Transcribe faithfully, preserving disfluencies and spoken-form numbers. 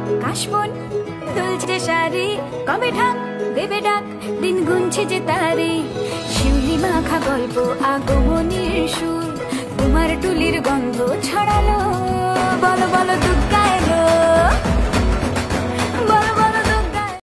কাশবন দুলছে শাড়ি, কবে ঢাক দেবে ডাক, দিন গুনছে যে তারি। শিউলি মাখা গল্প আগমনীর সুর, তোমার টুলির গন্ধ ছড়ালো। বলো বলো